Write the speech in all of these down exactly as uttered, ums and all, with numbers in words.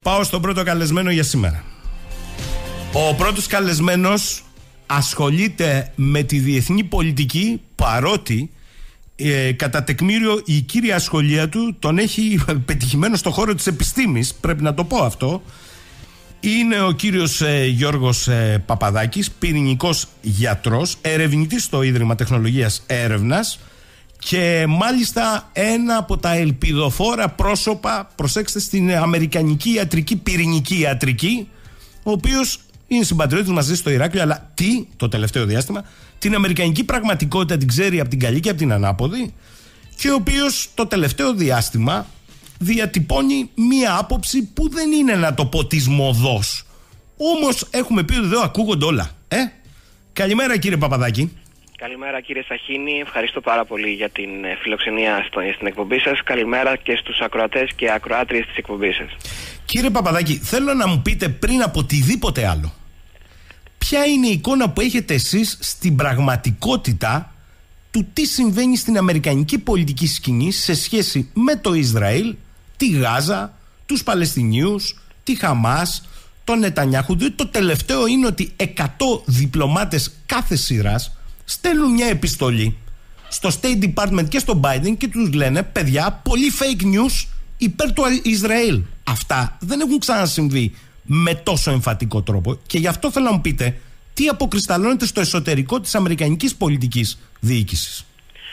Πάω στον πρώτο καλεσμένο για σήμερα. Ο πρώτος καλεσμένος ασχολείται με τη διεθνή πολιτική, παρότι ε, κατά τεκμήριο η κύρια σχολεία του τον έχει πετυχημένο στο χώρο της επιστήμης, πρέπει να το πω αυτό. Είναι ο κύριος ε, Γιώργος ε, Παπαδάκης, πυρηνικός γιατρός, ερευνητής στο Ίδρυμα Τεχνολογίας Έρευνας και μάλιστα ένα από τα ελπιδοφόρα πρόσωπα, προσέξτε, στην αμερικανική ιατρική, πυρηνική ιατρική, ο οποίος είναι συμπατριώτης μαζί στο Ηράκλειο, αλλά τι το τελευταίο διάστημα, την αμερικανική πραγματικότητα την ξέρει από την καλή και από την ανάποδη, και ο οποίος το τελευταίο διάστημα διατυπώνει μία άποψη που δεν είναι, να το πω, της μοδός. Όμως έχουμε πει ότι εδώ ακούγονται όλα. Ε? Καλημέρα κύριε Παπαδάκη. Καλημέρα κύριε Σαχίνη, ευχαριστώ πάρα πολύ για την φιλοξενία στο, στην εκπομπή σας. Καλημέρα και στους ακροατές και ακροάτριες της εκπομπής σας. Κύριε Παπαδάκη, θέλω να μου πείτε πριν από οτιδήποτε άλλο, ποια είναι η εικόνα που έχετε εσείς στην πραγματικότητα του τι συμβαίνει στην αμερικανική πολιτική σκηνή σε σχέση με το Ισραήλ, τη Γάζα, τους Παλαιστινίους, τη Χαμάς, τον Νετανιάχου. Διότι το τελευταίο είναι ότι εκατό διπλωμάτες κάθε σειράς στέλνουν μια επιστολή στο State Department και στο Biden και τους λένε, παιδιά, πολύ fake news υπέρ του Ισραήλ. Αυτά δεν έχουν ξανασυμβεί με τόσο εμφατικό τρόπο, και γι' αυτό θέλω να μου πείτε τι αποκρισταλώνεται στο εσωτερικό της αμερικανικής πολιτικής διοίκησης.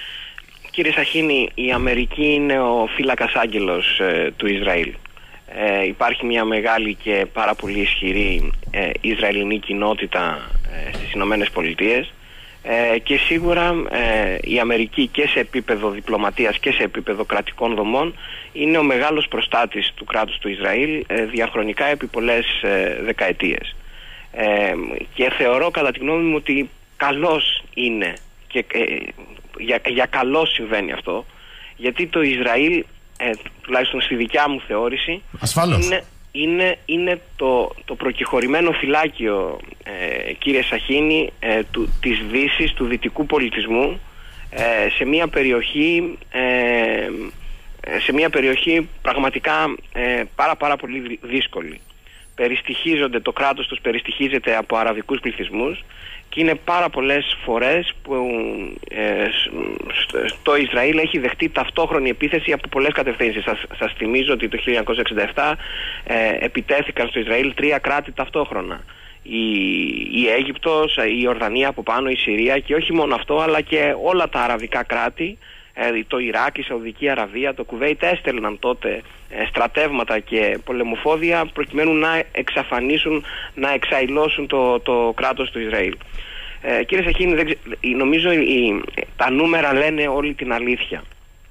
Κύριε Σαχίνη, η Αμερική είναι ο φύλακας άγγελος ε, του Ισραήλ. Ε, υπάρχει μια μεγάλη και πάρα πολύ ισχυρή ε, Ισραηλινή κοινότητα ε, στις Ηνωμένες Πολιτείες, ε, και σίγουρα ε, η Αμερική και σε επίπεδο διπλωματίας και σε επίπεδο κρατικών δομών είναι ο μεγάλος προστάτης του κράτους του Ισραήλ ε, διαχρονικά επί πολλές ε, δεκαετίες. Ε, και θεωρώ κατά τη γνώμη μου ότι καλώς είναι και ε, για, για καλώς συμβαίνει αυτό, γιατί το Ισραήλ, ε, τουλάχιστον στη δικιά μου θεώρηση, ασφαλώς είναι, είναι, είναι το, το προκεχωρημένο φυλάκιο, ε, κύριε Σαχίνη, ε, του, της Δύσης, του δυτικού πολιτισμού, ε, σε μια περιοχή ε, σε μια περιοχή πραγματικά ε, πάρα πάρα πολύ δύσκολη. Περιστοιχίζονται, το κράτος τους περιστοιχίζεται από αραβικούς πληθυσμούς, και είναι πάρα πολλές φορές που ε, το Ισραήλ έχει δεχτεί ταυτόχρονη επίθεση από πολλές κατευθύνσεις. Σας, σας θυμίζω ότι το χίλια εννιακόσια εξήντα επτά ε, επιτέθηκαν στο Ισραήλ τρία κράτη ταυτόχρονα. Η, η Αίγυπτος, η Ιορδανία από πάνω, η Συρία, και όχι μόνο αυτό, αλλά και όλα τα αραβικά κράτη, ε, το Ιράκ, η Σαουδική Αραβία, το Κουβέιτ, έστελναν τότε ε, στρατεύματα και πολεμοφόδια προκειμένου να εξαφανίσουν, να εξαϊλώσουν το, το κράτος του Ισραήλ. Ε, κύριε Σαχίνη, δεν ξε... νομίζω η... τα νούμερα λένε όλη την αλήθεια.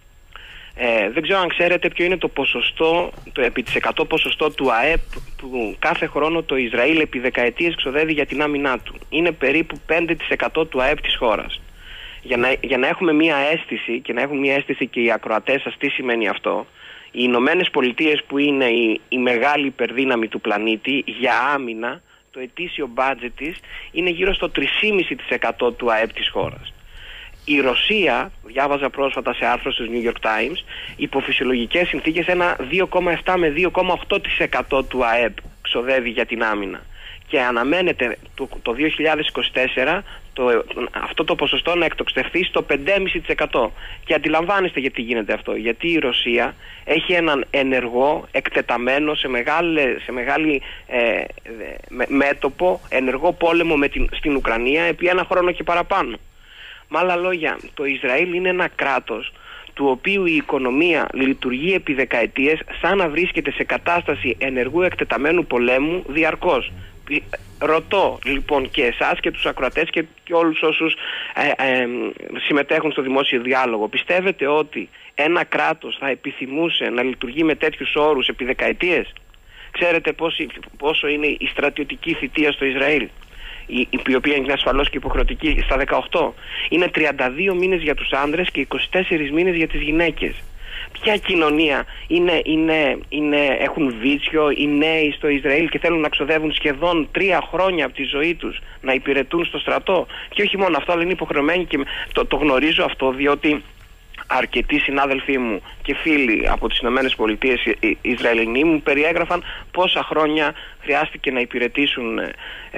Ε, δεν ξέρω αν ξέρετε ποιο είναι το ποσοστό, το επί της εκατό ποσοστό του ΑΕΠ που κάθε χρόνο το Ισραήλ επί δεκαετίες ξοδεύει για την άμυνά του. Είναι περίπου πέντε τοις εκατό του ΑΕΠ της χώρας. Για να, για να έχουμε μία αίσθηση, και να έχουν μία αίσθηση και οι ακροατές σας τι σημαίνει αυτό, οι Ηνωμένες Πολιτείες, που είναι η, η μεγάλη υπερδύναμη του πλανήτη για άμυνα, το ετήσιο budget της είναι γύρω στο τρία κόμμα πέντε τοις εκατό του ΑΕΠ της χώρας. Η Ρωσία, διάβαζα πρόσφατα σε άρθρο στους New York Times, υπό φυσιολογικές συνθήκες ένα δύο κόμμα επτά με δύο κόμμα οκτώ τοις εκατό του ΑΕΠ ξοδεύει για την άμυνα. Και αναμένεται το, το δύο χιλιάδες είκοσι τέσσερα το, αυτό το ποσοστό να εκτοξευθεί στο πέντε κόμμα πέντε τοις εκατό. Και αντιλαμβάνεστε γιατί γίνεται αυτό. Γιατί η Ρωσία έχει έναν ενεργό, εκτεταμένο, σε μεγάλη, σε μεγάλη ε, με, μέτωπο, ενεργό πόλεμο με την, στην Ουκρανία επί ένα χρόνο και παραπάνω. Με άλλα λόγια, το Ισραήλ είναι ένα κράτος του οποίου η οικονομία λειτουργεί επί δεκαετίες σαν να βρίσκεται σε κατάσταση ενεργού εκτεταμένου πολέμου διαρκώς. Ρωτώ λοιπόν και εσάς και τους ακροατές και, και όλους όσους ε, ε, συμμετέχουν στο δημόσιο διάλογο, πιστεύετε ότι ένα κράτος θα επιθυμούσε να λειτουργεί με τέτοιους όρους επί δεκαετίες? Ξέρετε πόσο, πόσο είναι η στρατιωτική θητεία στο Ισραήλ, η, η οποία είναι ασφαλώς και υποχρεωτική στα δεκαοκτώ? Είναι τριάντα δύο μήνες για τους άντρες και είκοσι τέσσερις μήνες για τις γυναίκες. Ποια κοινωνία είναι, είναι, είναι, έχουν βίτσιο οι νέοι στο Ισραήλ και θέλουν να ξοδεύουν σχεδόν τρία χρόνια από τη ζωή τους να υπηρετούν στο στρατό? Και όχι μόνο αυτό, αλλά είναι υποχρεωμένοι, και το, το γνωρίζω αυτό, διότι αρκετοί συνάδελφοί μου και φίλοι από τις Ηνωμένες Πολιτείες, οι Ισραηλινοί, μου περιέγραφαν πόσα χρόνια χρειάστηκε να υπηρετήσουν ε,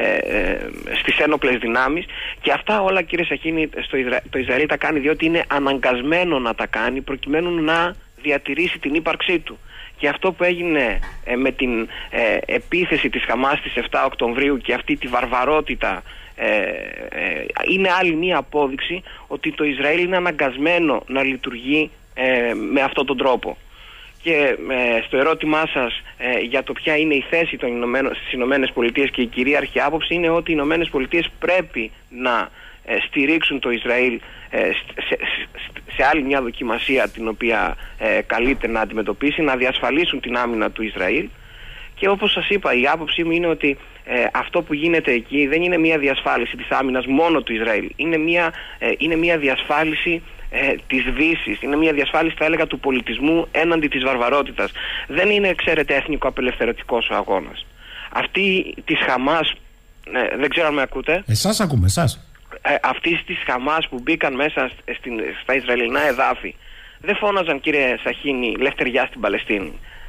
ε, στις ένοπλες δυνάμεις, και αυτά όλα, κύριε Σαχίνη, στο Ισρα... το Ισραήλ τα κάνει διότι είναι αναγκασμένο να τα κάνει προκειμένου να διατηρήσει την ύπαρξή του. Και αυτό που έγινε ε, με την ε, επίθεση της Χαμάς στις επτά Οκτωβρίου και αυτή τη βαρβαρότητα ε, ε, είναι άλλη μία απόδειξη ότι το Ισραήλ είναι αναγκασμένο να λειτουργεί ε, με αυτόν τον τρόπο. Και ε, στο ερώτημά σας ε, για το ποια είναι η θέση των Ηνωμένων, στις Ηνωμένες Πολιτείες και η κυρίαρχη άποψη είναι ότι οι Ηνωμένες Πολιτείες πρέπει να ε, στηρίξουν το Ισραήλ ε, σε, σε, σε άλλη μια δοκιμασία την οποία ε, καλείται να αντιμετωπίσει, να διασφαλίσουν την άμυνα του Ισραήλ. Και όπως σας είπα, η άποψή μου είναι ότι ε, αυτό που γίνεται εκεί δεν είναι μια διασφάλιση της άμυνας μόνο του Ισραήλ. Είναι μια, ε, είναι μια διασφάλιση ε, της Δύσης. Είναι μια διασφάλιση, θα έλεγα, του πολιτισμού έναντι της βαρβαρότητας. Δεν είναι, ξέρετε, εθνικο-απελευθερωτικός ο αγώνας. Αυτοί της Χαμάς, ε, δεν ξέρω αν με ακούτε. Εσάς ακούμε, εσάς. Ε, αυτοί της Χαμάς που μπήκαν μέσα στην, στα Ισραηλινά εδάφη δεν φώναζαν, κύριε Σαχίνη, λευτεριά στην Παλαιστίνη.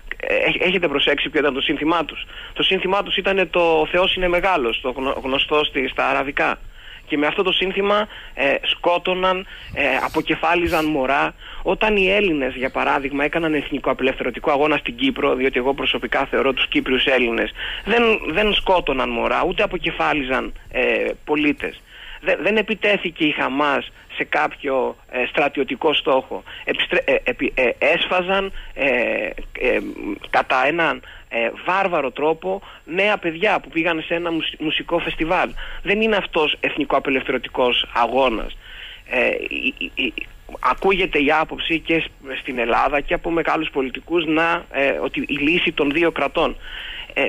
Έχετε προσέξει ποιο ήταν το σύνθημά τους? Το σύνθημά τους ήταν το «Ο Θεός είναι μεγάλος», το γνωστό στα αραβικά. Και με αυτό το σύνθημα ε, σκότωναν, ε, αποκεφάλιζαν μωρά. Όταν οι Έλληνες, για παράδειγμα, έκαναν εθνικο-απελευθερωτικό αγώνα στην Κύπρο, διότι εγώ προσωπικά θεωρώ τους Κύπριους Έλληνες, δεν, δεν σκότωναν μωρά, ούτε αποκεφάλιζαν ε, πολίτες. Δεν, δεν επιτέθηκε η Χαμάς σε κάποιο ε, στρατιωτικό στόχο. Επιστρέ, ε, επι, ε, έσφαζαν ε, ε, κατά έναν ε, βάρβαρο τρόπο νέα παιδιά που πήγαν σε ένα μουσικό φεστιβάλ. Δεν είναι αυτός εθνικο-απελευθερωτικός αγώνας. Ε, η, η, η, ακούγεται η άποψη και στην Ελλάδα και από μεγάλους πολιτικούς να, ε, ότι η λύση των δύο κρατών. Ε,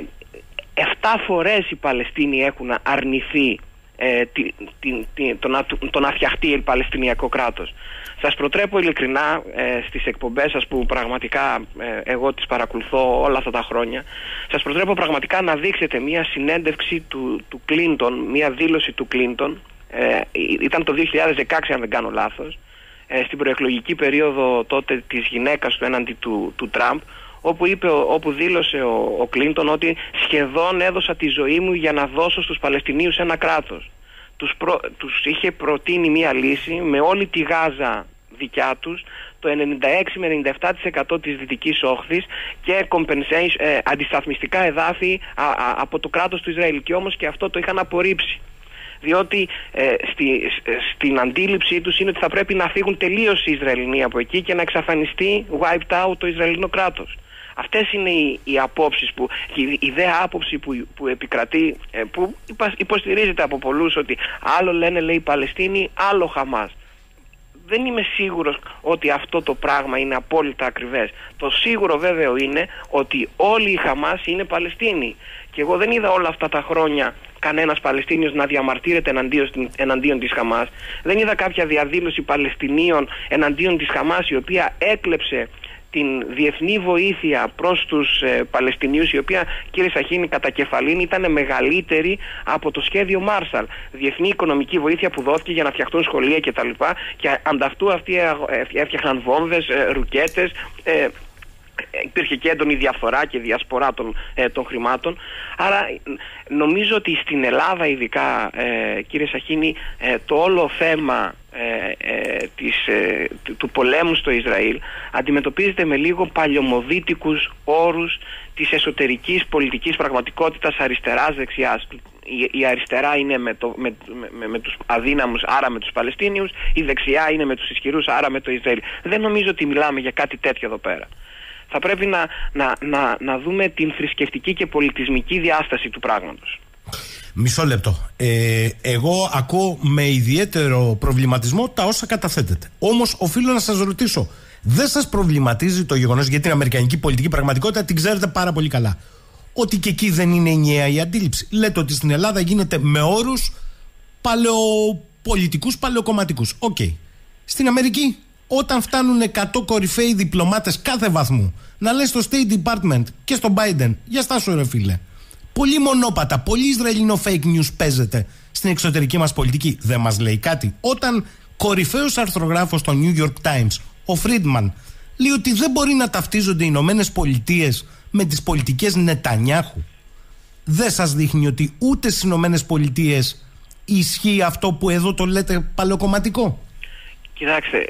εφτά φορές οι Παλαιστίνοι έχουν αρνηθεί Ε, τη, τη, τη, το, να, το να φτιαχτεί Παλαιστινιακό κράτος. Σας προτρέπω ειλικρινά ε, στις εκπομπές σας που πραγματικά ε, εγώ τις παρακολουθώ όλα αυτά τα χρόνια, σας προτρέπω πραγματικά να δείξετε μια συνέντευξη του, του Κλίντον, μια δήλωση του Κλίντον, ε, ήταν το δύο χιλιάδες δεκαέξι αν δεν κάνω λάθος, ε, στην προεκλογική περίοδο τότε της γυναίκας του έναντι του, του Τραμπ, όπου, είπε, όπου δήλωσε ο, ο Κλίντον ότι σχεδόν έδωσα τη ζωή μου για να δώσω στους Παλαιστινίους ένα κράτος. Τους, προ, τους είχε προτείνει μία λύση με όλη τη Γάζα δικιά τους, το ενενήντα έξι με ενενήντα επτά τοις εκατό της Δυτικής Όχθης και compensation, ε, αντισταθμιστικά εδάφη α, α, από το κράτος του Ισραήλ. Και όμως και αυτό το είχαν απορρίψει. Διότι ε, στη, στην αντίληψή τους είναι ότι θα πρέπει να φύγουν τελείως οι Ισραηλινοί από εκεί και να εξαφανιστεί wiped out το Ισραηλινό κράτος. Αυτές είναι οι, οι απόψεις που, η ιδέα άποψη που, που επικρατεί, που υποστηρίζεται από πολλούς, ότι άλλο λένε, λέει, Παλαιστίνη, άλλο Χαμάς. Δεν είμαι σίγουρος ότι αυτό το πράγμα είναι απόλυτα ακριβές. Το σίγουρο βέβαιο είναι ότι όλοι οι Χαμάς είναι Παλαιστίνοι. Και εγώ δεν είδα όλα αυτά τα χρόνια κανένας Παλαιστίνιος να διαμαρτύρεται εναντίον, εναντίον της Χαμάς. Δεν είδα κάποια διαδήλωση Παλαιστινίων εναντίον της Χαμάς η οποία έκλεψε την διεθνή βοήθεια προς τους ε, Παλαιστινίους, η οποία, κύριε Σαχίνη, κατά κεφαλήν ήταν μεγαλύτερη από το σχέδιο Μάρσαλ. Διεθνή οικονομική βοήθεια που δόθηκε για να φτιαχτούν σχολεία κτλ. Και ανταυτού αυτοί έφτιαχναν βόμβες, ε, ρουκέτες, ε, υπήρχε και έντονη διαφθορά και διασπορά των, ε, των χρημάτων. Άρα νομίζω ότι στην Ελλάδα ειδικά, ε, κύριε Σαχίνη, ε, το όλο θέμα ε, ε, της, ε, του πολέμου στο Ισραήλ αντιμετωπίζεται με λίγο παλιωμοδίτικους όρους της εσωτερικής πολιτικής πραγματικότητας αριστεράς-δεξιάς. Η, η αριστερά είναι με, το, με, με, με τους αδύναμους, άρα με τους Παλαιστίνιους, η δεξιά είναι με τους ισχυρούς, άρα με το Ισραήλ. Δεν νομίζω ότι μιλάμε για κάτι τέτοιο εδώ πέρα. Θα πρέπει να, να, να, να δούμε την θρησκευτική και πολιτισμική διάσταση του πράγματος. Μισό λεπτό. Ε, εγώ ακούω με ιδιαίτερο προβληματισμό τα όσα καταθέτετε. Όμως οφείλω να σας ρωτήσω, δεν σας προβληματίζει το γεγονός, γιατί την αμερικανική πολιτική πραγματικότητα την ξέρετε πάρα πολύ καλά, ότι και εκεί δεν είναι ενιαία η αντίληψη? Λέτε ότι στην Ελλάδα γίνεται με όρους παλαιοπολιτικούς, παλαιοκομματικούς. Οκ. Okay. Στην Αμερική, όταν φτάνουν εκατό κορυφαίοι διπλωμάτες κάθε βαθμού να λένε στο State Department και στον Biden, για στάσου ρε φίλε, πολύ μονόπατα, πολύ Ισραηλινό fake news παίζεται στην εξωτερική μας πολιτική, δεν μας λέει κάτι? Όταν κορυφαίος αρθρογράφος στο New York Times, ο Φρίντμαν, λέει ότι δεν μπορεί να ταυτίζονται οι Ηνωμένες Πολιτείες με τις πολιτικές Νετανιάχου. Δεν σας δείχνει ότι ούτε στις Ηνωμένες Πολιτείες ισχύει αυτό που εδώ το λέτε παλαιοκομματικό? Κοιτάξτε,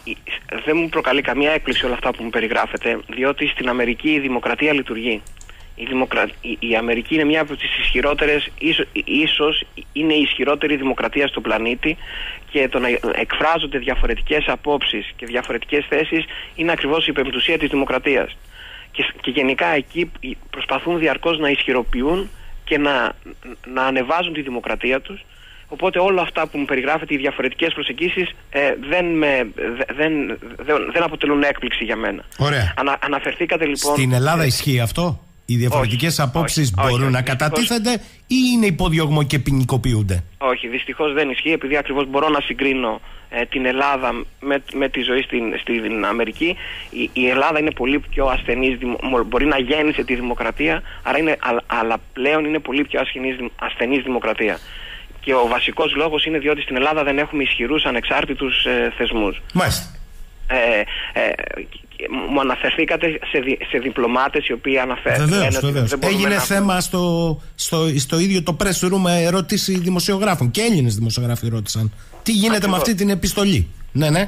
δεν μου προκαλεί καμία έκπληξη όλα αυτά που μου περιγράφετε, διότι στην Αμερική η δημοκρατία λειτουργεί. Η, δημοκρα... η Αμερική είναι μια από τις ισχυρότερες, ίσως, ίσως είναι η ισχυρότερη δημοκρατία στον πλανήτη, και το να εκφράζονται διαφορετικές απόψεις και διαφορετικές θέσεις είναι ακριβώς η πεμπτουσία της δημοκρατίας. Και, και γενικά εκεί προσπαθούν διαρκώς να ισχυροποιούν και να, να ανεβάζουν τη δημοκρατία τους. Οπότε όλα αυτά που μου περιγράφετε, οι διαφορετικές προσεγγίσεις, ε, δεν, με, δεν, δεν, δεν αποτελούν έκπληξη για μένα. Ωραία. Ανα, αναφερθήκατε λοιπόν... Στην Ελλάδα ισχύει αυτό? Οι διαφορετικές απόψεις όχι, μπορούν όχι, όχι, να δυστυχώς... κατατίθενται ή είναι υποδιωγμό και ποινικοποιούνται? Όχι, δυστυχώς δεν ισχύει, επειδή ακριβώς μπορώ να συγκρίνω ε, την Ελλάδα με, με τη ζωή στην, στην Αμερική. Η, η Ελλάδα είναι πολύ πιο ασθενής, μπορεί να γέννησε τη δημοκρατία, άρα είναι, α, αλλά πλέον είναι πολύ πιο ασθενής, ασθενής δημοκρατία. Και ο βασικός λόγος είναι διότι στην Ελλάδα δεν έχουμε ισχυρούς ανεξάρτητους ε, θεσμούς. Μάλιστα. Ε, ε, μου αναφερθήκατε σε, δι, σε διπλωμάτες οι οποίοι αναφέρουν. Βεβαίως, βεβαίως. Έγινε να... θέμα στο, στο, στο ίδιο το press room, ερώτηση δημοσιογράφων. Και Έλληνες δημοσιογράφοι ρώτησαν τι γίνεται Ακριβώς. με αυτή την επιστολή. Ναι, ναι.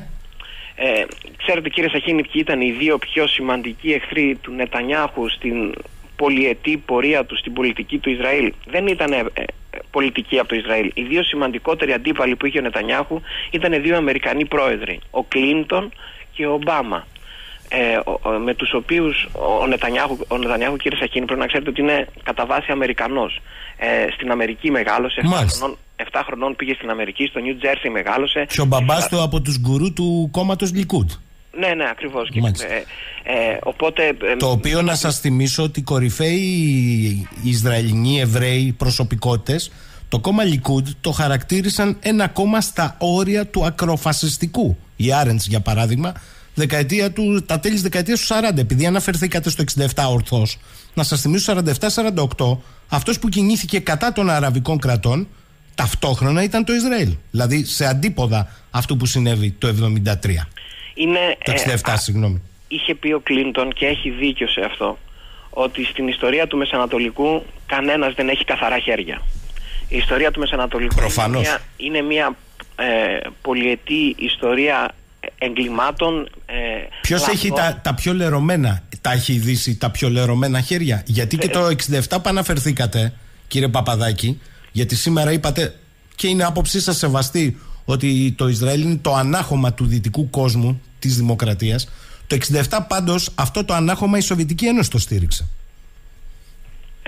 Ε, ξέρετε, κύριε Σαχίνη, ποιοι ήταν οι δύο πιο σημαντικοί εχθροί του Νετανιάχου στην πολυετή πορεία του στην πολιτική του Ισραήλ? Δεν ήταν ε, ε, πολιτική από το Ισραήλ. Οι δύο σημαντικότεροι αντίπαλοι που είχε ο Νετανιάχου ήταν δύο Αμερικανοί πρόεδροι, ο Κλίντον και ο Ομπάμα, ε, ο, ο, με τους οποίους ο Νετανιάχου, ο Νετανιάχου, κύριε Σαχίνη, πρέπει να ξέρετε ότι είναι κατά βάση Αμερικανός. Ε, στην Αμερική μεγάλωσε, εφτά χρονών, εφτά χρονών πήγε στην Αμερική, στο Νιου Τζέρσι μεγάλωσε. Και ο μπαμπάς του από τους γκουρού του κόμματος Λικούντ. Ναι, ναι, ακριβώς. Ε, ε, οπότε, ε, το οποίο, να σας θυμίσω, ότι κορυφαίοι οι Ισραηλινοί Εβραίοι προσωπικότητες το κόμμα Λικούντ το χαρακτήρισαν ένα κόμμα στα όρια του ακροφασιστικού. Η Άρεντς, για παράδειγμα, δεκαετία του, τα τέλη της δεκαετίας του σαράντα, επειδή αναφερθήκατε στο εξήντα επτά ορθώς, να σας θυμίσω σαράντα επτά σαράντα οκτώ, αυτός που κινήθηκε κατά των αραβικών κρατών ταυτόχρονα ήταν το Ισραήλ. Δηλαδή σε αντίποδα αυτού που συνέβη το εβδομήντα τρία. Είναι, το εξήντα επτά, ε, συγγνώμη. Είχε πει ο Κλίντον, και έχει δίκιο σε αυτό, ότι στην ιστορία του Μεσανατολικού κανένας δεν έχει καθαρά χέρια. Η ιστορία του Μεσανατολικού Προφανώς. είναι μια, είναι μια ε, πολυετή ιστορία εγκλημάτων. Ε, Ποιος έχει τα, τα πιο λερωμένα, τα έχει ειδήσει τα πιο λερωμένα χέρια? Γιατί και το εξήντα επτά που αναφερθήκατε, κύριε Παπαδάκη, γιατί σήμερα είπατε, και είναι άποψή σας σεβαστή, ότι το Ισραήλ είναι το ανάχωμα του δυτικού κόσμου, της δημοκρατίας. Το εξήντα επτά πάντως αυτό το ανάχωμα η Σοβιετική Ένωση το στήριξε. Ε,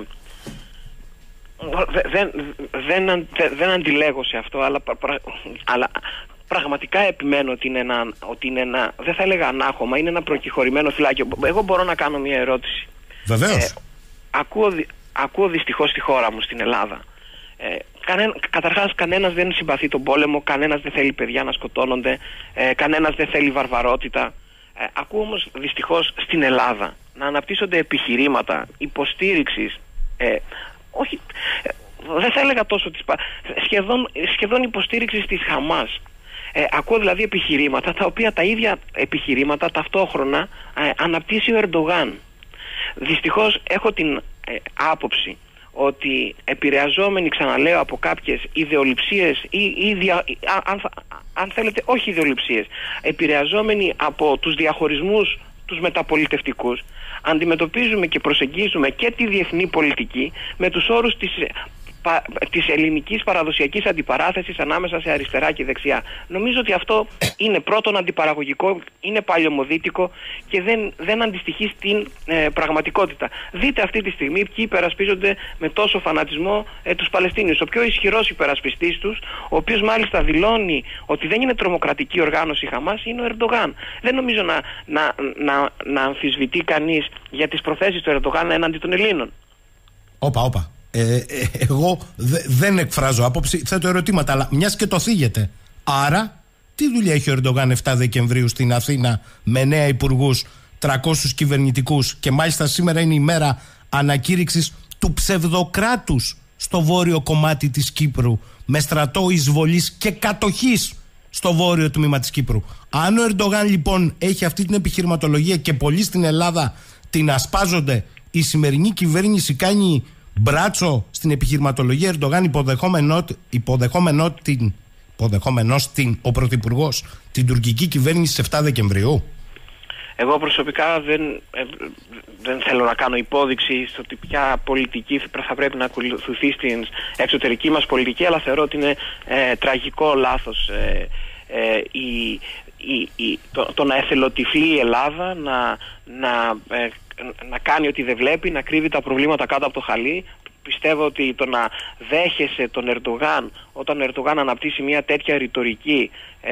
δεν, δεν, δεν αντιλέγω σε αυτό, αλλά, αλλά πραγματικά επιμένω ότι είναι, ένα, ότι είναι ένα, δεν θα έλεγα ανάχωμα, είναι ένα προκειχωρημένο φυλάκιο. Εγώ μπορώ να κάνω μια ερώτηση? Βεβαίως. Ε, ακούω, ακούω δυστυχώς στη χώρα μου, στην Ελλάδα. Ε, κανέ, καταρχάς κανένας δεν συμπαθεί τον πόλεμο, κανένας δεν θέλει παιδιά να σκοτώνονται, ε, κανένας δεν θέλει βαρβαρότητα. Ε, ακούω όμως δυστυχώς στην Ελλάδα να αναπτύσσονται επιχειρήματα υποστήριξης, ε, όχι, ε, δεν θα έλεγα τόσο της, σχεδόν, σχεδόν υποστήριξης της Χαμάς. Ε, ακούω δηλαδή επιχειρήματα τα οποία τα ίδια επιχειρήματα ταυτόχρονα ε, αναπτύσσει ο Ερντογάν. Δυστυχώς έχω την ε, άποψη ότι επηρεαζόμενοι, ξαναλέω, από κάποιες ιδεολειψίες ή, ή δια, αν, αν θέλετε όχι ιδεολειψίες, επηρεαζόμενοι από τους διαχωρισμούς τους μεταπολιτευτικούς, αντιμετωπίζουμε και προσεγγίζουμε και τη διεθνή πολιτική με τους όρους της, πα, της ελληνικής παραδοσιακής αντιπαράθεσης ανάμεσα σε αριστερά και δεξιά. Νομίζω ότι αυτό είναι πρώτον αντιπαραγωγικό, είναι παλαιομοδίτικο και δεν, δεν αντιστοιχεί στην ε, πραγματικότητα. Δείτε αυτή τη στιγμή ποιοι υπερασπίζονται με τόσο φανατισμό ε, τους Παλαιστίνιους. Ο πιο ισχυρός υπερασπιστής τους, ο οποίος μάλιστα δηλώνει ότι δεν είναι τρομοκρατική οργάνωση η Χαμάς, είναι ο Ερντογάν. Δεν νομίζω να, να, να, να αμφισβητεί κανείς για τις προθέσεις του Ερντογάν έναντι των Ελλήνων. Όπα, όπα. Ε, ε, εγώ δε, δεν εκφράζω άποψη, θέτω ερωτήματα, αλλά μιας και το θίγεται. Άρα, τι δουλειά έχει ο Ερντογάν εφτά Δεκεμβρίου στην Αθήνα με νέα υπουργούς, τριακόσιους κυβερνητικούς, και μάλιστα σήμερα είναι η μέρα ανακήρυξης του ψευδοκράτους στο βόρειο κομμάτι της Κύπρου, με στρατό εισβολής και κατοχής στο βόρειο τμήμα της Κύπρου. Αν ο Ερντογάν λοιπόν έχει αυτή την επιχειρηματολογία και πολλοί στην Ελλάδα την ασπάζονται, η σημερινή κυβέρνηση κάνει μπράτσο στην επιχειρηματολογία Ερντογάν, υποδεχόμενο, υποδεχόμενο την, υποδεχόμενος την, ο Πρωθυπουργός, την τουρκική κυβέρνηση στις εφτά Δεκεμβρίου. Εγώ προσωπικά δεν, ε, δεν θέλω να κάνω υπόδειξη στο ότι ποια πολιτική θα πρέπει να ακολουθεί στην εξωτερική μας πολιτική, αλλά θεωρώ ότι είναι ε, τραγικό λάθος ε, ε, η, η, η, το, το να εθελοτυφλεί η Ελλάδα, να, να, ε, να κάνει ότι δεν βλέπει, να κρύβει τα προβλήματα κάτω από το χαλί. Πιστεύω ότι το να δέχεσαι τον Ερντογάν, όταν ο Ερντογάν αναπτύσσει μια τέτοια ρητορική, ε,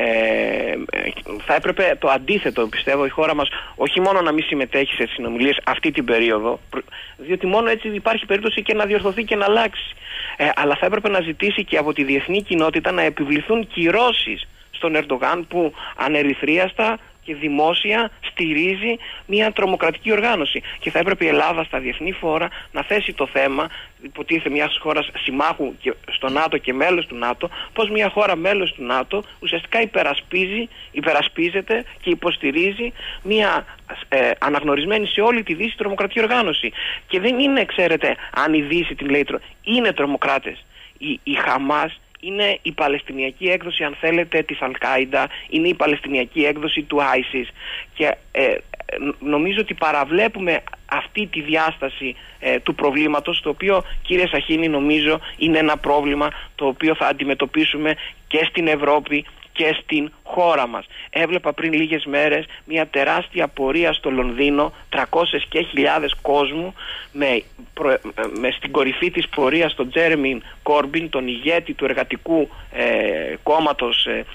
θα έπρεπε το αντίθετο, πιστεύω, η χώρα μας όχι μόνο να μην συμμετέχει σε συνομιλίες αυτή την περίοδο, διότι μόνο έτσι υπάρχει περίπτωση και να διορθωθεί και να αλλάξει, ε, αλλά θα έπρεπε να ζητήσει και από τη διεθνή κοινότητα να επιβληθούν κυρώσεις στον Ερντογάν που ανερυθρίαστα και δημόσια στηρίζει μια τρομοκρατική οργάνωση. Και θα έπρεπε η Ελλάδα στα διεθνή φόρα να θέσει το θέμα, υποτίθεται μια χώρα συμμάχου στο ΝΑΤΟ και μέλος του ΝΑΤΟ, πως μια χώρα μέλος του ΝΑΤΟ ουσιαστικά υπερασπίζει, υπερασπίζεται και υποστηρίζει μια ε, αναγνωρισμένη σε όλη τη Δύση τρομοκρατική οργάνωση. Και δεν είναι, ξέρετε, αν η Δύση την λέει, είναι τρομοκράτες. Η, η Χαμάς είναι η παλαιστινιακή έκδοση, αν θέλετε, της Αλ-Κάιντα, είναι η παλαιστινιακή έκδοση του άισις και ε, νομίζω ότι παραβλέπουμε αυτή τη διάσταση ε, του προβλήματος, το οποίο, κύριε Σαχίνη, νομίζω είναι ένα πρόβλημα το οποίο θα αντιμετωπίσουμε και στην Ευρώπη και στην χώρα μας. Έβλεπα πριν λίγες μέρες μια τεράστια πορεία στο Λονδίνο, τριακόσιες και χιλιάδες κόσμου, με, προ, με στην κορυφή της πορείας τον Τζέρεμι Κόρμπιν, τον ηγέτη του εργατικού ε, κόμματος ε,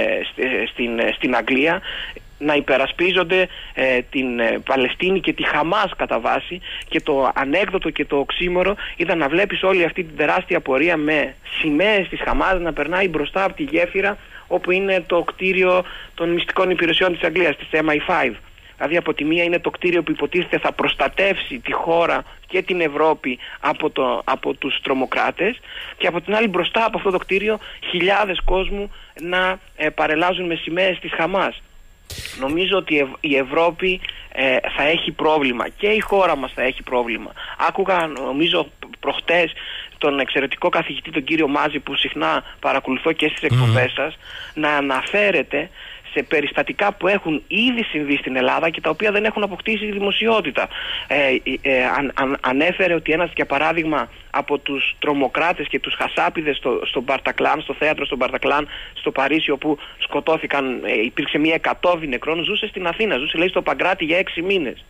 ε, στην, στην Αγγλία, να υπερασπίζονται ε, την ε, Παλαιστίνη και τη Χαμάς κατά βάση, και το ανέκδοτο και το οξύμορο ήταν να βλέπεις όλη αυτή την τεράστια πορεία με σημαίες της Χαμάς να περνάει μπροστά από τη γέφυρα όπου είναι το κτίριο των μυστικών υπηρεσιών της Αγγλίας, της εμ άι φάιβ. Δηλαδή από τη μία είναι το κτίριο που υποτίθεται θα προστατεύσει τη χώρα και την Ευρώπη από, το, από τους τρομοκράτες, και από την άλλη μπροστά από αυτό το κτίριο χιλιάδες κόσμου να ε, παρελάζουν με σημαίες της Χαμάς. Νομίζω ότι η Ευρώπη ε, θα έχει πρόβλημα και η χώρα μας θα έχει πρόβλημα. Άκουγα, νομίζω, προχτές τον εξαιρετικό καθηγητή, τον κύριο Μάζη, που συχνά παρακολουθώ και στις εκπομπές mm. σας, να αναφέρεται σε περιστατικά που έχουν ήδη συμβεί στην Ελλάδα και τα οποία δεν έχουν αποκτήσει δημοσιότητα. Ε, ε, αν, αν, ανέφερε ότι ένας, για παράδειγμα, από τους τρομοκράτες και τους χασάπιδες στο, στο Μπαρτακλάν, στο θέατρο στο Μπαρτακλάν στο Παρίσι, όπου σκοτώθηκαν, ε, υπήρξε μια εκατόβη νεκρών, ζούσε στην Αθήνα, ζούσε, λέει, στο Παγκράτη για έξι μήνες.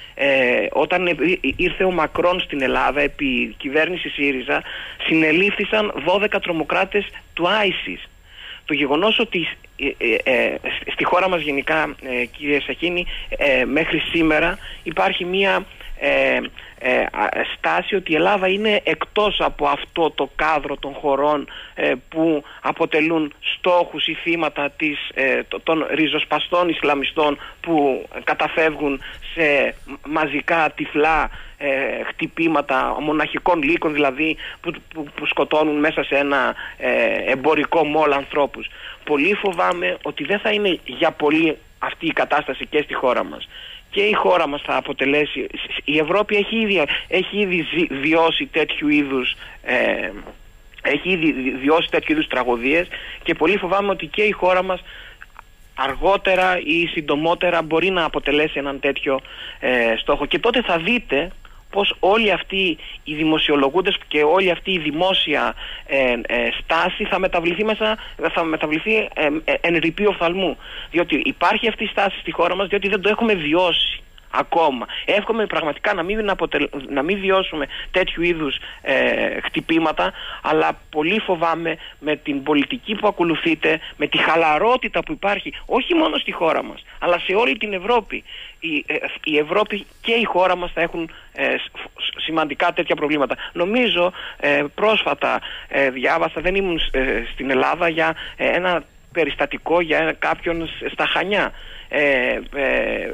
Ε, όταν ήρθε ο Μακρόν στην Ελλάδα επί κυβέρνηση ΣΥΡΙΖΑ, συνελήφθησαν δώδεκα τρομοκράτες του άισις. Το γεγονός ότι ε, ε, στη χώρα μας γενικά, ε, κύριε Σαχίνη, ε, μέχρι σήμερα υπάρχει μία ε, ε, στάση ότι η Ελλάδα είναι εκτός από αυτό το κάδρο των χωρών ε, που αποτελούν στόχους ή θύματα της, ε, των ριζοσπαστών Ισλαμιστών που καταφεύγουν σε μαζικά τυφλά ε, χτυπήματα μοναχικών λύκων, δηλαδή που, που, που σκοτώνουν μέσα σε ένα ε, εμπορικό μόλ ανθρώπους. Πολύ φοβάμαι ότι δεν θα είναι για πολύ αυτή η κατάσταση και στη χώρα μας. Και η χώρα μας θα αποτελέσει, η Ευρώπη έχει ήδη, έχει ήδη βιώσει τέτοιου είδους ε, έχει ήδη βιώσει τέτοιου είδους τραγωδίες, και πολύ φοβάμαι ότι και η χώρα μας αργότερα ή συντομότερα μπορεί να αποτελέσει έναν τέτοιο ε, στόχο. Και τότε θα δείτε πως όλοι αυτοί οι δημοσιολογούντες και όλη αυτή η δημόσια ε, ε, στάση θα μεταβληθεί, μέσα, θα μεταβληθεί ε, ε, εν ρηπή οφθαλμού. Διότι υπάρχει αυτή η στάση στη χώρα μας, διότι δεν το έχουμε βιώσει ακόμα. Εύχομαι πραγματικά να μην, αποτελ... να μην βιώσουμε τέτοιου είδους ε, χτυπήματα, αλλά πολύ φοβάμαι με την πολιτική που ακολουθείτε, με τη χαλαρότητα που υπάρχει όχι μόνο στη χώρα μας, αλλά σε όλη την Ευρώπη. Η, ε, η Ευρώπη και η χώρα μας θα έχουν ε, σημαντικά τέτοια προβλήματα. Νομίζω ε, πρόσφατα ε, διάβασα, δεν ήμουν ε, στην Ελλάδα, για ε, ένα περιστατικό για κάποιον στα Χανιά. Ε, ε,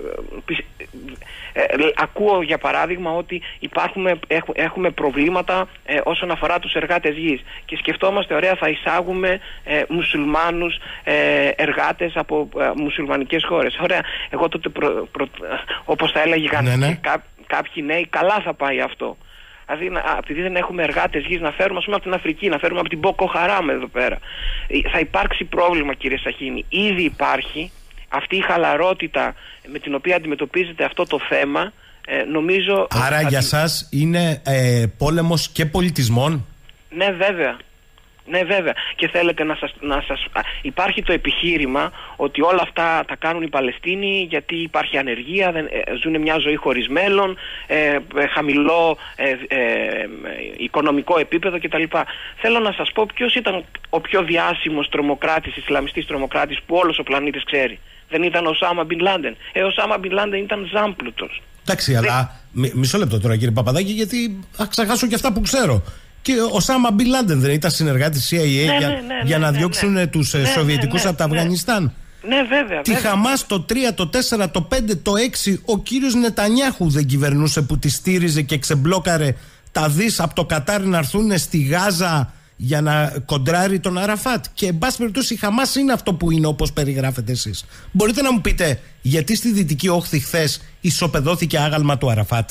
ε, ε, ακούω για παράδειγμα ότι υπάρχουμε, έχουμε, έχουμε προβλήματα ε, όσον αφορά τους εργάτες γης και σκεφτόμαστε ωραία θα εισάγουμε ε, μουσουλμάνους ε, εργάτες από ε, μουσουλμανικές χώρες. Ωραία, εγώ τότε προ, προ, όπως θα έλεγαν ναι, ναι. Κά, κάποιοι νέοι, καλά θα πάει αυτό. Δηλαδή, επειδή δεν έχουμε εργάτες γης να φέρουμε, ας πούμε, από την Αφρική, να φέρουμε από την Μπόκο Χαράμ εδώ πέρα. Θα υπάρξει πρόβλημα, κύριε Σαχίνη. Ήδη υπάρχει αυτή η χαλαρότητα με την οποία αντιμετωπίζεται αυτό το θέμα, ε, νομίζω... Άρα ότι... για σας είναι ε, πόλεμος και πολιτισμών. Ναι, βέβαια. Ναι, βέβαια. Και θέλετε να σας, να σας... Υπάρχει το επιχείρημα ότι όλα αυτά τα κάνουν οι Παλαιστίνοι γιατί υπάρχει ανεργία, δεν, ε, ζουν μια ζωή χωρίς μέλλον, ε, ε, χαμηλό ε, ε, ε, οικονομικό επίπεδο κτλ. Θέλω να σας πω ποιος ήταν ο πιο διάσημος τρομοκράτης, Ισλαμιστής τρομοκράτης που όλος ο πλανήτης ξέρει. Δεν ήταν ο Οσάμα Μπιν Λάντεν. Ε, ο Οσάμα Μπιν Λάντεν ήταν ζάμπλουτος. Εντάξει, δεν... αλλά μισό λεπτό τώρα, κύριε Παπαδάκη, γιατί θα ξεχάσω και αυτά που ξέρω. Και ο Οσάμα Μπιν Λάντεν δεν ήταν συνεργάτης σι άι έι ναι, για, ναι, ναι, για ναι, να διώξουν ναι, τους ναι, Σοβιετικούς ναι, ναι, από το Αφγανιστάν. Ναι, βέβαια. Τη βέβαια. Χαμάς το τρία, το τέσσερα, το πέντε, το έξι, ο κύριος Νετανιάχου δεν κυβερνούσε που τη στήριζε και ξεμπλόκαρε τα δις από το Κατάρ να έρθουν στη Γάζα για να κοντράρει τον Αραφάτ. Και εν πάση περιπτώσει η Χαμάς είναι αυτό που είναι, όπως περιγράφετε εσείς. Μπορείτε να μου πείτε γιατί στη Δυτική Όχθη χθες ισοπεδώθηκε άγαλμα του Αραφάτ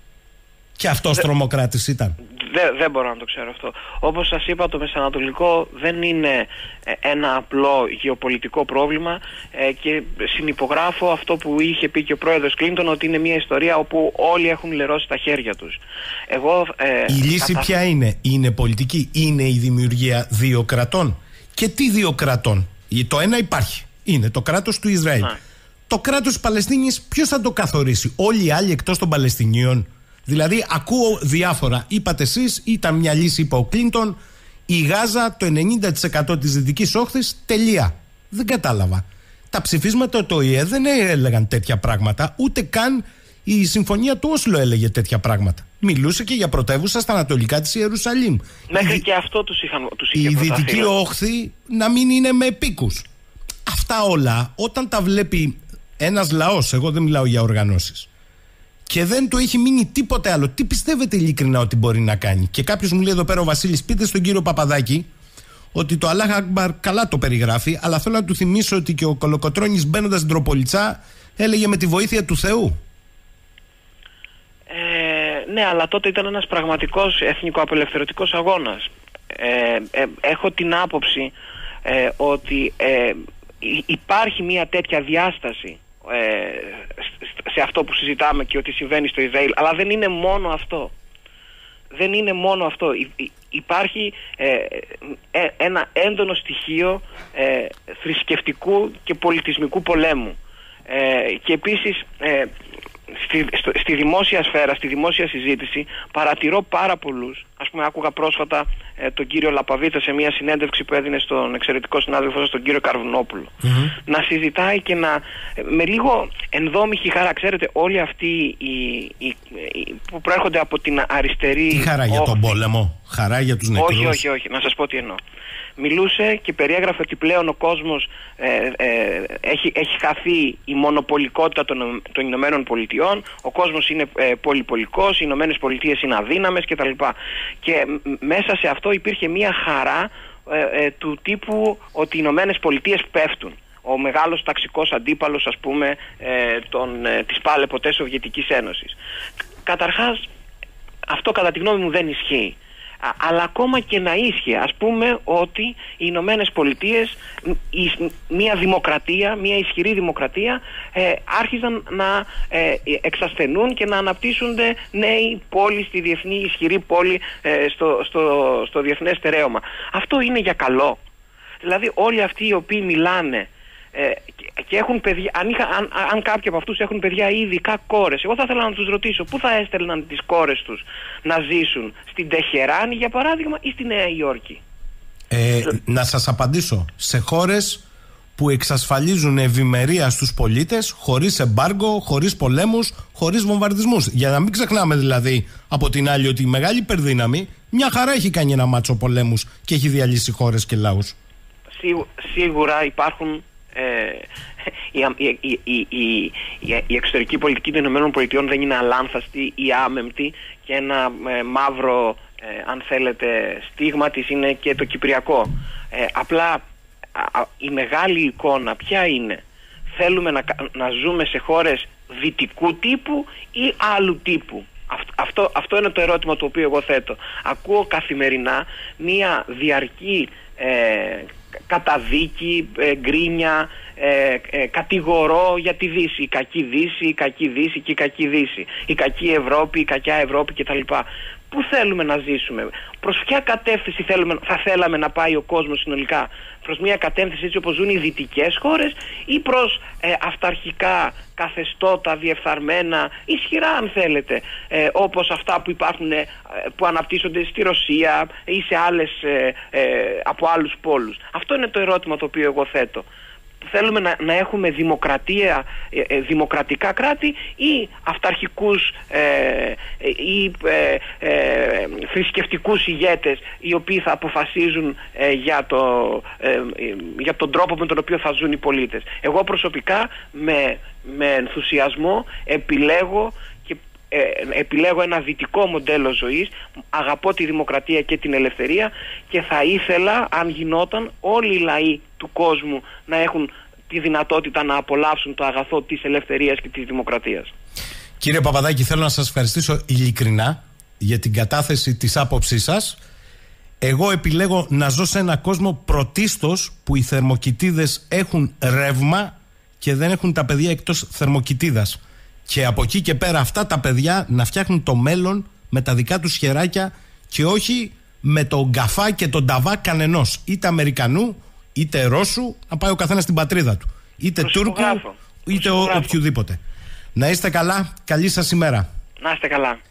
και αυτός Δε... τρομοκράτης ήταν? Δεν δε μπορώ να το ξέρω αυτό. Όπως σας είπα, το Μεσανατολικό δεν είναι ένα απλό γεωπολιτικό πρόβλημα ε, και συνυπογράφω αυτό που είχε πει και ο πρόεδρος Κλίντον, ότι είναι μια ιστορία όπου όλοι έχουν λερώσει τα χέρια τους. Εγώ, ε, η λύση κατα... ποια είναι? Είναι πολιτική? Είναι η δημιουργία δύο κρατών? Και τι δύο κρατών? Το ένα υπάρχει. Είναι το κράτος του Ισραήλ. Α. Το κράτος της Παλαιστίνης ποιος θα το καθορίσει? Όλοι οι άλλοι εκτός των Παλαιστινίων? Δηλαδή ακούω διάφορα. Είπατε εσείς, ήταν μια λύση, είπε ο Κλίντον, η Γάζα το ενενήντα τοις εκατό της Δυτικής Όχθης, τελεία. Δεν κατάλαβα. Τα ψηφίσματα του Ο Η Ε δεν έλεγαν τέτοια πράγματα, ούτε καν η συμφωνία του Όσλο έλεγε τέτοια πράγματα. Μιλούσε και για πρωτεύουσα στα ανατολικά της Ιερουσαλήμ. Μέχρι η, και αυτό τους, είχαν, τους είχε η Δυτική Όχθη να μην είναι με επίκους. Αυτά όλα όταν τα βλέπει ένας λαός, εγώ δεν μιλάω για οργανώσεις, και δεν του έχει μείνει τίποτε άλλο, τι πιστεύετε ειλικρινά ότι μπορεί να κάνει? Και κάποιος μου λέει εδώ πέρα, ο Βασίλης, πείτε στον κύριο Παπαδάκη ότι το Αλλάχ Ακμπαρ καλά το περιγράφει, αλλά θέλω να του θυμίσω ότι και ο Κολοκοτρώνης μπαίνοντας στην Τροπολιτσά έλεγε με τη βοήθεια του Θεού. Ε, ναι, αλλά τότε ήταν ένας πραγματικός εθνικοαπελευθερωτικός αγώνας. Ε, ε, έχω την άποψη ε, ότι ε, υπάρχει μια τέτοια διάσταση σε αυτό που συζητάμε και ότι συμβαίνει στο Ισραήλ, αλλά δεν είναι μόνο αυτό. Δεν είναι μόνο αυτό. Υπάρχει ε, ε, ένα έντονο στοιχείο ε, θρησκευτικού και πολιτισμικού πολέμου. Ε, και επίσης ε, στη, στο, στη δημόσια σφαίρα, στη δημόσια συζήτηση παρατηρώ πάρα πολλούς. Ας πούμε, άκουγα πρόσφατα ε, τον κύριο Λαπαβίτα σε μια συνέντευξη που έδινε στον εξαιρετικό συνάδελφο σας, τον κύριο Καρβουνόπουλο, mm-hmm. να συζητάει και να με λίγο ενδόμηχη χαρά. Ξέρετε, όλοι αυτοί οι, οι, οι, που προέρχονται από την αριστερή... Τι χαρά για τον πόλεμο? Χαρά για τους νεκρούς? Όχι, όχι, όχι. Να σας πω τι εννοώ. Μιλούσε και περιέγραφε ότι πλέον ο κόσμος ε, ε, έχει, έχει χαθεί η μονοπολικότητα των, των Ηνωμένων Πολιτειών, ο κόσμος είναι ε, πολυπολικός, οι Ηνωμένες Πολιτείες είναι αδύναμες κτλ. Και μέσα σε αυτό υπήρχε μια χαρά ε, ε, του τύπου ότι οι Ηνωμένες Πολιτείες πέφτουν. Ο μεγάλος ταξικός αντίπαλος, ας πούμε, ε, των, ε, της πάλε ποτέ Σοβιετικής Ένωσης. Καταρχάς, αυτό κατά τη γνώμη μου δεν ισχύει. Α, αλλά ακόμα και να ίσχυε, ας πούμε ότι οι Ηνωμένες Πολιτείες, μια δημοκρατία, μια ισχυρή δημοκρατία, ε, άρχιζαν να ε, εξασθενούν και να αναπτύσσονται νέοι πόλεις στη διεθνή ισχυρή πόλη, ε, στο, στο, στο διεθνές στερέωμα. Αυτό είναι για καλό. Δηλαδή όλοι αυτοί οι οποίοι μιλάνε ε, και έχουν παιδιά, αν, είχα, αν, αν κάποιοι από αυτούς έχουν παιδιά ή ειδικά κόρες, εγώ θα ήθελα να τους ρωτήσω πού θα έστελναν τις κόρες τους να ζήσουν, στην Τεχεράνη για παράδειγμα ή στη Νέα Υόρκη? Ε, να σας απαντήσω. Σε χώρες που εξασφαλίζουν ευημερία στους πολίτες, χωρίς εμπάργκο, χωρίς πολέμους, χωρίς βομβαρδισμούς. Για να μην ξεχνάμε δηλαδή από την άλλη ότι η μεγάλη υπερδύναμη μια χαρά έχει κάνει ένα μάτσο πολέμους και έχει διαλύσει χώρες και λαούς. Σίγου, σίγουρα υπάρχουν ε, η, η, η, η, η εξωτερική πολιτική των ΗΠΑ δεν είναι αλάνθαστη ή άμεμπτη, και ένα ε, μαύρο ε, αν θέλετε στίγμα της είναι και το κυπριακό. Ε, απλά α, η μεγάλη εικόνα ποια είναι? Θέλουμε να, να ζούμε σε χώρες δυτικού τύπου ή άλλου τύπου? Αυτό, αυτό είναι το ερώτημα το οποίο εγώ θέτω. Ακούω καθημερινά μία διαρκή ε, καταδίκη, ε, γκρίνια, ε, ε, κατηγορώ για τη Δύση. Η κακή Δύση, η κακή Δύση και η κακή Δύση. Η κακή Ευρώπη, η κακιά Ευρώπη κτλ. Πού θέλουμε να ζήσουμε? Προς ποια κατεύθυνση θέλουμε, θα θέλαμε να πάει ο κόσμος συνολικά? Προς μια κατεύθυνση έτσι όπως ζουν οι δυτικές χώρες, ή προς ε, αυταρχικά καθεστώτα διεφθαρμένα, ισχυρά αν θέλετε, ε, όπως αυτά που υπάρχουν, ε, που αναπτύσσονται στη Ρωσία ή σε άλλες, ε, ε, από άλλους πόλους? Αυτό είναι το ερώτημα το οποίο εγώ θέτω. Θέλουμε να, να έχουμε δημοκρατία, ε, ε, δημοκρατικά κράτη, ή αυταρχικούς ε, ή ε, ε, θρησκευτικούς ηγέτες οι οποίοι θα αποφασίζουν ε, για, το, ε, για τον τρόπο με τον οποίο θα ζουν οι πολίτες? Εγώ προσωπικά με, με ενθουσιασμό επιλέγω και ε, επιλέγω ένα δυτικό μοντέλο ζωής. Αγαπώ τη δημοκρατία και την ελευθερία, και θα ήθελα, αν γινόταν, όλοι οι λαοί του κόσμου να έχουν τη δυνατότητα να απολαύσουν το αγαθό της ελευθερίας και της δημοκρατίας. Κύριε Παπαδάκη, θέλω να σας ευχαριστήσω ειλικρινά για την κατάθεση της άποψής σας. Εγώ επιλέγω να ζω σε ένα κόσμο πρωτίστως που οι θερμοκοιτίδες έχουν ρεύμα και δεν έχουν τα παιδιά εκτός θερμοκοιτίδας. Και από εκεί και πέρα αυτά τα παιδιά να φτιάχνουν το μέλλον με τα δικά τους χεράκια, και όχι με τον γκαφά και τον ταβά κανενός, είτε Αμερικανού είτε Ρώσου, να πάει ο καθένας στην πατρίδα του, είτε Τούρκου είτε ο, οποιοδήποτε. Να είστε καλά, καλή σας ημέρα. Να είστε καλά.